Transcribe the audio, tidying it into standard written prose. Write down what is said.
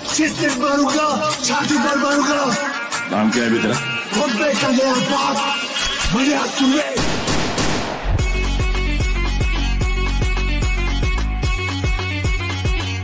चिस्ते मारूंगा, छाती पर मारूंगा। नाम क्या है अभी तेरा? मुंबई का मेरा बाप, मुझे सुन ले।